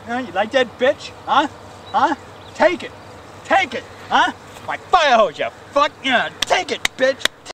You like that, bitch? Huh? Huh? Take it. Take it. Huh? My fire hose, you fuck. Yeah, take it, bitch.